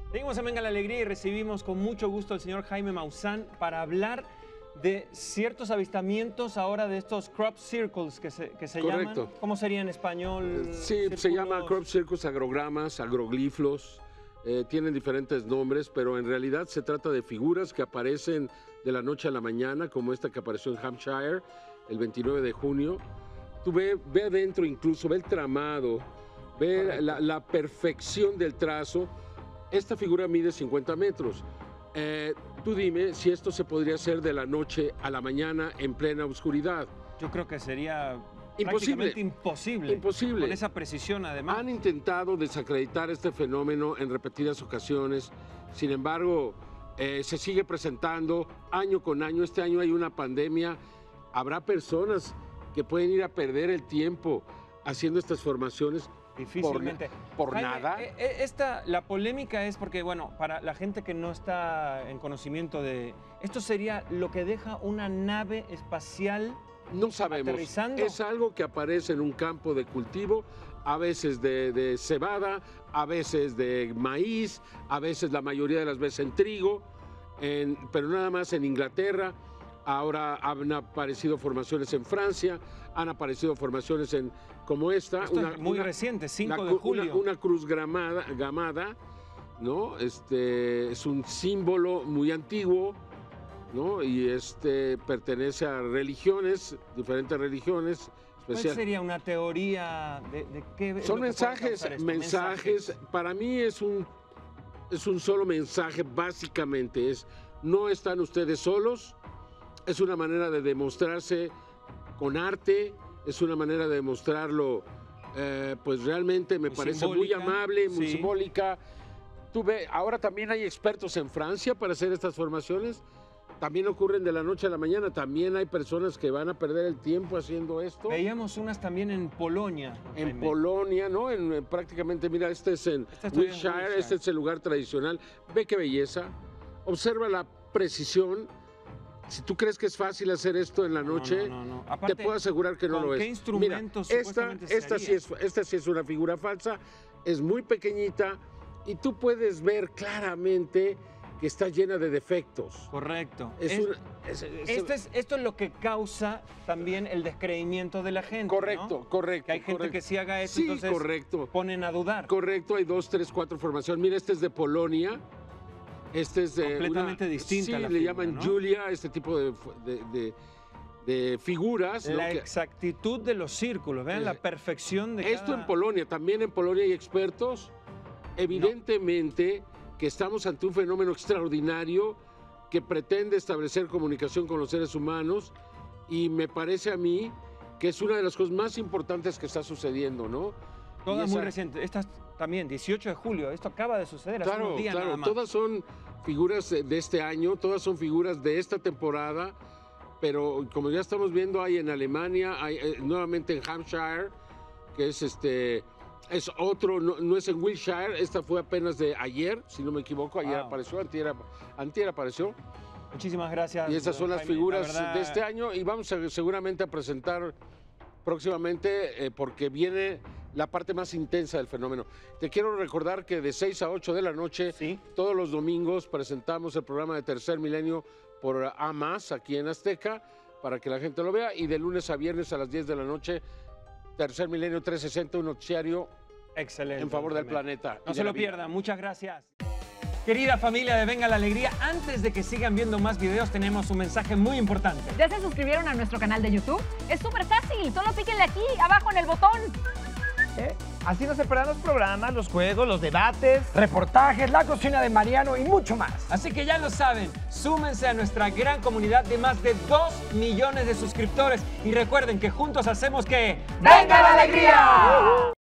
Seguimos en Venga la Alegría y recibimos con mucho gusto al señor Jaime Maussan para hablar de ciertos avistamientos ahora de estos crop circles que se llaman. ¿Cómo sería en español? Sí, se llama crop circles, agrogramas, agroglifos. Tienen diferentes nombres, pero en realidad se trata de figuras que aparecen de la noche a la mañana, como esta que apareció en Hampshire el 29 de junio. Tú ve adentro incluso, ve el tramado, ve la perfección del trazo. Esta figura mide 50 metros. Tú dime si esto se podría hacer de la noche a la mañana en plena oscuridad. Yo creo que sería imposible. Imposible. Con esa precisión, además. Han intentado desacreditar este fenómeno en repetidas ocasiones. Sin embargo, se sigue presentando año con año. Este año hay una pandemia. Habrá personas que pueden ir a perder el tiempo haciendo estas formaciones. Difícilmente. Por Jaime, nada. La polémica es porque, bueno, para la gente que no está en conocimiento de... Esto sería lo que deja una nave espacial. No sabemos. Aterrizando. Es algo que aparece en un campo de cultivo, a veces de cebada, a veces de maíz, a veces, la mayoría de las veces, en trigo, pero nada más en Inglaterra. Ahora han aparecido formaciones en Francia, han aparecido formaciones como esta. Esto es muy reciente, 5 de julio. Una cruz gamada, ¿no? Es un símbolo muy antiguo, ¿no? Y pertenece a religiones, diferentes religiones. ¿Cuál sería una teoría de qué? Son mensajes. Para mí es un solo mensaje, básicamente. No están ustedes solos. Es una manera de demostrarse con arte, es una manera de demostrarlo, pues realmente me parece muy amable, muy simbólica. Ahora también hay expertos en Francia para hacer estas formaciones. También ocurren de la noche a la mañana. También hay personas que van a perder el tiempo haciendo esto. Veíamos unas también en Polonia. En Polonia, ¿no? Prácticamente, mira, este es en Wiltshire, este es el lugar tradicional. Ve qué belleza. Observa la precisión. Si tú crees que es fácil hacer esto en la noche, no. Aparte, te puedo asegurar que no lo es. ¿Qué instrumentos esta sí es una figura falsa, es muy pequeñita y tú puedes ver claramente que está llena de defectos. Correcto. Esto es lo que causa también el descreimiento de la gente. Correcto, ¿no? correcto. Que hay gente que sí haga eso, sí, entonces ponen a dudar. Correcto, hay 2, 3, 4 formaciones. Mira, este es de Polonia. Este es completamente distinta. Sí, la le figura, llaman ¿no? Julia, este tipo de figuras. La exactitud de los círculos, vean la perfección de esto en Polonia, también en Polonia hay expertos. Evidentemente que estamos ante un fenómeno extraordinario que pretende establecer comunicación con los seres humanos y me parece a mí que es una de las cosas más importantes que está sucediendo, ¿no? Todas muy recientes. Estas también, 18 de julio, esto acaba de suceder hace unos días nada más. Todas son figuras de este año, todas son figuras de esta temporada, pero como ya estamos viendo, hay en Alemania, hay nuevamente en Hampshire, que es otro, no es en Wiltshire, esta fue apenas de ayer, si no me equivoco, ayer apareció, antier apareció. Muchísimas gracias. Y esas son las figuras de este año y vamos seguramente a presentar próximamente porque viene la parte más intensa del fenómeno. Te quiero recordar que de 6 a 8 de la noche, todos los domingos presentamos el programa de Tercer Milenio por A+, aquí en Azteca, para que la gente lo vea, y de lunes a viernes a las 10 de la noche, Tercer Milenio 360, un noticiario excelente en favor del planeta. No se lo pierdan, muchas gracias. Querida familia de Venga la Alegría, antes de que sigan viendo más videos, tenemos un mensaje muy importante. ¿Ya se suscribieron a nuestro canal de YouTube? Es súper fácil, solo píquenle aquí, abajo en el botón. Así no se perderán los programas, los juegos, los debates, reportajes, la cocina de Mariano y mucho más. Así que ya lo saben, súmense a nuestra gran comunidad de más de 2 millones de suscriptores y recuerden que juntos hacemos que... ¡Venga la Alegría!